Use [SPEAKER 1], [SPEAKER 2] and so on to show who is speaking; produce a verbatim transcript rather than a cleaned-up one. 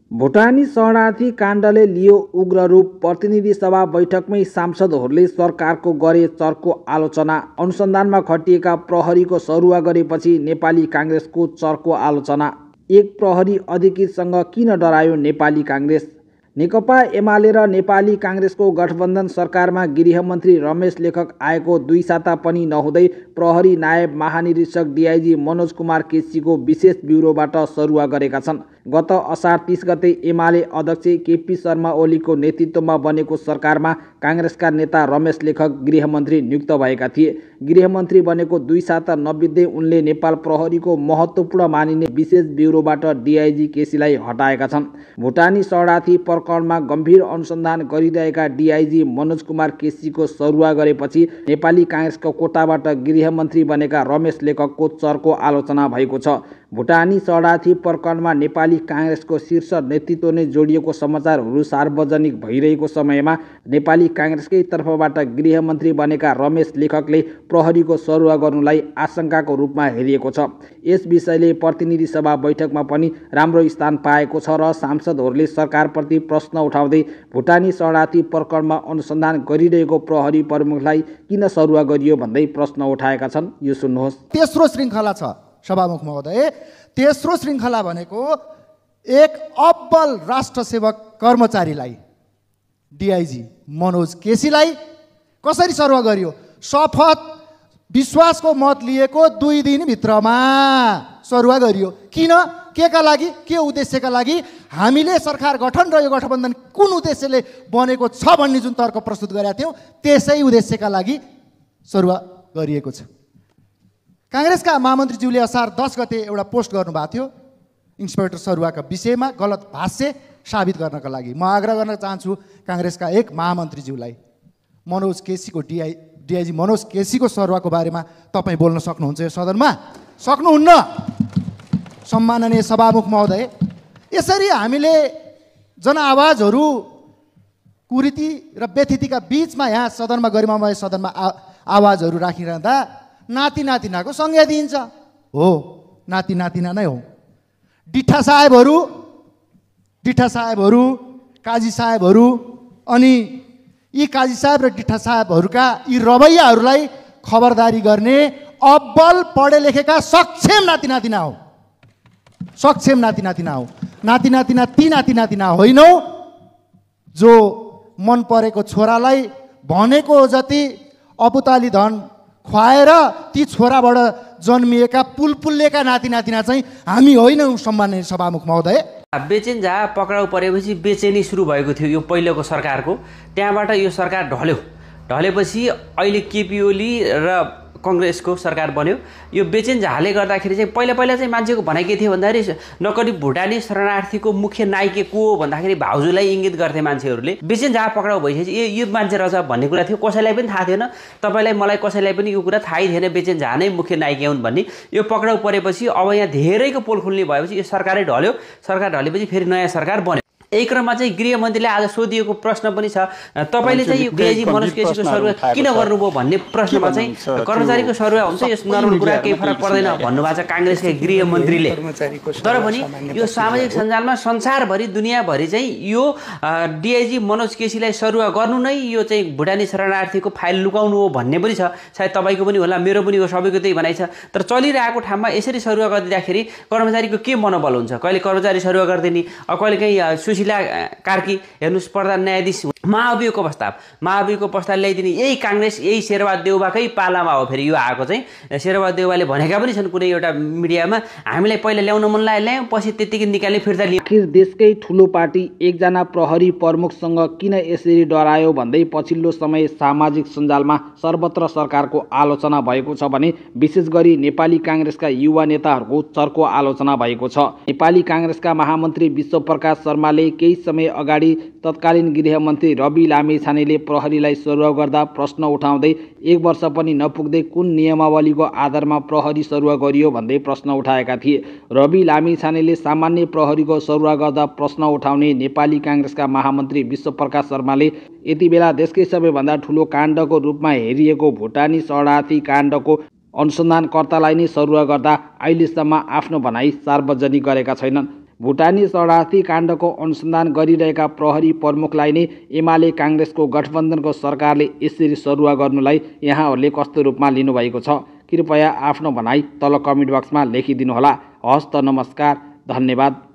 [SPEAKER 1] भुटानी शरणार्थी काण्डले लियो उग्र रूप। प्रतिनिधि सभा बैठकमै सांसदहरूले सरकारको गरे चर्को आलोचना। अनुसन्धानमा खटिएका प्रहरीको सरुवा गरेपछि नेपाली काङ्ग्रेसको चर्को आलोचना। एक प्रहरी अधिकृतसँग किन डरायो नेपाली काङ्ग्रेस? नेकपा एमाले र नेपाली काङ्ग्रेसको गठबन्धन सरकारमा गृहमन्त्री रमेश लेखक आएको दुई साता पनि नहुँदै प्रहरी नायब महानिरीक्षक डिआइजी मनोज कुमार केसीको विशेष ब्युरोबाट सरुवा गरेका छन्। गत असार तीस गते एमाले अध्यक्ष केपी शर्मा ओलीको नेतृत्वमा बनेको सरकारमा काङ्ग्रेसका नेता रमेश लेखक गृहमन्त्री नियुक्त भएका थिए। गृहमन्त्री बनेको दुई साता नबित्दै उनले नेपाल प्रहरीको महत्त्वपूर्ण मानिने विशेष ब्युरोबाट डिआइजी केसीलाई हटाएका छन्। भुटानी शरणार्थी प्रकरणमा गम्भीर अनुसन्धान गरिरहेका डिआइजी मनोज कुमार केसीको सरुवा गरेपछि नेपाली काङ्ग्रेसको कोटाबाट गृहमन्त्री बनेका रमेश लेखकको चर्को आलोचना भएको छ। भुटानी शरणार्थी प्रकरणमा नेपाली काङ्ग्रेसको शीर्ष नेतृत्व नै जोडिएको समाचारहरू सार्वजनिक भइरहेको समयमा नेपाली काङ्ग्रेसकै तर्फबाट गृहमन्त्री बनेका रमेश लेखकले प्रहरीको सरुवा गर्नुलाई आशंकाको रूपमा हेरिएको छ। यस विषयले प्रतिनिधि सभा बैठकमा पनि राम्रो स्थान पाएको छ र सांसदहरूले सरकारप्रति प्रश्न उठाउँदै भुटानी शरणार्थी प्रकरणमा अनुसन्धान गरिरहेको प्रहरी प्रमुखलाई किन सरुवा गरियो भन्दै प्रश्न उठाएका छन्। यो सुन्नुहोस्।
[SPEAKER 2] तेस्रो श्रृङ्खला छ सभामुख महोदय। तेस्रो श्रृङ्खला भनेको एक अब्बल राष्ट्र सेवक कर्मचारीलाई डिआइजी मनोज केसीलाई कसरी सरुवा गरियो? शपथ विश्वासको मत लिएको दुई दिनभित्रमा सरुवा गरियो। किन? के का लागि? के उद्देश्यका लागि? हामीले सरकार गठन र यो गठबन्धन कुन उद्देश्यले बनेको छ भन्ने जुन तर्क प्रस्तुत गरेका थियौँ त्यसै उद्देश्यका लागि सरुवा गरिएको छ। काङ्ग्रेसका महामन्त्रीज्यूले असार दस गते एउटा पोस्ट गर्नुभएको थियो इन्सपेक्टर सरुवाका विषयमा गलत भाष्य साबित गर्नका लागि। म आग्रह गर्न चाहन्छु काङ्ग्रेसका एक महामन्त्रीज्यूलाई, मनोज केसीको डिआई डिआइजी मनोज केसीको सरुवाको बारेमा तपाईँ बोल्न सक्नुहुन्छ यो सदनमा? सक्नुहुन्न। सम्माननीय सभामुख महोदय, यसरी हामीले जनआवाजहरू कुरीति र व्यथितिका बिचमा यहाँ सदनमा गरिमामय सदनमा आवाजहरू राखिरहँदा नाति नातिनाको संज्ञा दिइन्छ। हो, नाति नातिना नै हो। डिठा साहेबहरू डिठा साहेबहरू काजी साहेबहरू अनि यी काजी साहेब र डिठा साहेबहरूका यी रवैयाहरूलाई खबरदारी गर्ने अब्बल पढे लेखेका सक्षम नाति नातिना हो। सक्षम नाति नातिना हो। नाति नातिना ती नाति नातिना होइनौ जो मन परेको छोरालाई भनेको जति अपुताली धन खुवाएर ती छोराबाट जन्मिएका पुलपुल्लेका नाति नातिना चाहिँ हामी होइनौँ। सम्माननीय सभामुख महोदय,
[SPEAKER 3] बेचेन जहाँ पक्राउ परेपछि बेचेनी सुरु भएको थियो यो पहिलेको सरकारको। त्यहाँबाट यो सरकार ढल्यो। ढलेपछि अहिले केपी ओली र कङ्ग्रेसको सरकार बन्यो। यो बेचेन झाले गर्दाखेरि चाहिँ पहिला पहिला चाहिँ मान्छेको भनाइ के थियो भन्दाखेरि नकली भुटानी शरणार्थीको मुख्य नायके को हो भन्दाखेरि भाउजूलाई इङ्गित गर्थे मान्छेहरूले। बेचेन जहाँ पक्राउ भइसकेपछि ए यो मान्छे रहेछ भन्ने कुरा थियो। कसैलाई पनि थाहा थिएन। तपाईँलाई मलाई कसैलाई पनि यो कुरा थाहै थिएन बेचेन झा नै मुख्य नायके हुन् भन्ने। यो पक्राउ परेपछि अब यहाँ धेरैको पोल खुल्ने भएपछि यो सरकारै ढल्यो। सरकार ढलेपछि फेरि नयाँ सरकार बन्यो। यही क्रममा चाहिँ गृहमन्त्रीले आज सोधिएको प्रश्न पनि छ, तपाईँले चाहिँ यो डिआइजी मनोज केसीको सरुवा किन गर्नुभयो भन्ने प्रश्नमा चाहिँ कर्मचारीको सरुवा हुन्छ यस नर्मल कुरा केही फरक पर्दैन भन्नुभएको छ काङ्ग्रेसका गृहमन्त्रीले। तर पनि यो सामाजिक सञ्जालमा संसारभरि दुनियाँभरि चाहिँ यो डिआइजी मनोज केसीलाई सरुवा गर्नु नै यो चाहिँ भुटानी शरणार्थीको फाइल लुकाउनु हो भन्ने पनि छ। सायद तपाईँको पनि होला, मेरो पनि हो, सबैको त्यही भनाइ छ। तर चलिरहेको ठाउँमा यसरी सरुवा गरिदिँदाखेरि कर्मचारीको के मनोबल हुन्छ? कहिले कर्मचारी सरुवा गरिदिने, कहिले काहीँ सुशीला कार्की हेर्नुहोस् प्रधान न्यायाधीश महाभियोगको प्रस्ताव महाभियोगको प्रस्ताव ल्याइदिने यही काङ्ग्रेस यही शेरबहादुर देउवाकै पालामा हो। फेरि यो आएको चाहिँ शेरबहादुर देउवाले भनेका पनि छन् कुनै एउटा मिडियामा, हामीलाई पहिला ल्याउन मन लाग्यो ल्यायौँ, पछि त्यतिकै निकाल्ने फिर्ता लियौँ।
[SPEAKER 1] आखिर देशकै ठुलो पार्टी एकजना प्रहरी प्रमुखसँग किन यसरी डरायो भन्दै पछिल्लो समय सामाजिक सञ्जालमा सर्वत्र सरकारको आलोचना भएको छ भने विशेष गरी नेपाली काङ्ग्रेसका युवा नेताहरूको चर्को आलोचना भएको छ। नेपाली काङ्ग्रेसका महामन्त्री विश्वप्रकाश शर्माले केही समय अगाडि तत्कालीन गृहमन्त्री रवि लामिछानेले प्रहरीलाई सरुवा गर्दा प्रश्न उठाउँदै एक वर्ष पनि नपुग्दै कुन नियमावलीको आधारमा प्रहरी सरुवा गरियो भन्दै प्रश्न उठाएका थिए। रवि लामिछानेले सामान्य प्रहरीको सरुवा गर्दा प्रश्न उठाउने नेपाली काङ्ग्रेसका महामन्त्री विश्वप्रकाश शर्माले यति बेला देशकै सबैभन्दा ठुलो काण्डको रूपमा हेरिएको भुटानी शरणार्थी काण्डको अनुसन्धानकर्तालाई नै सरुवा गर्दा अहिलेसम्म आफ्नो भनाइ सार्वजनिक गरेका छैनन्। भुटानी शरणार्थी काण्डको अनुसन्धान गरिरहेका प्रहरी प्रमुखलाई नै एमाले काङ्ग्रेसको गठबन्धनको सरकारले यसरी सरुवा गर्नुलाई यहाँहरूले कस्तो रूपमा लिनुभएको छ? कृपया आफ्नो भनाइ तल कमेन्ट बक्समा लेखिदिनुहोला। हस्त नमस्कार, धन्यवाद।